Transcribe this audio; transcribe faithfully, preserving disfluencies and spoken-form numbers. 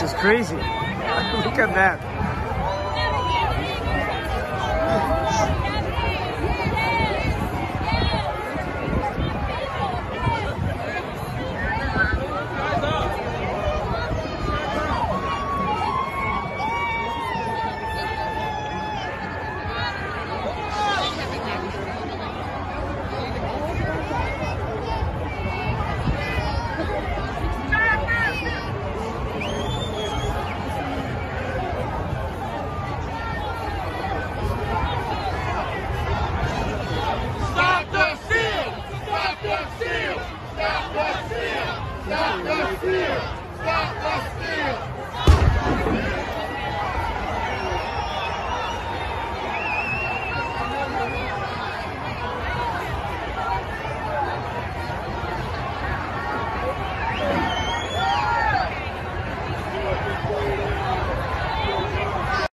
This is crazy. Look at that. Stop the steal! Stop the steal! Stop the steal!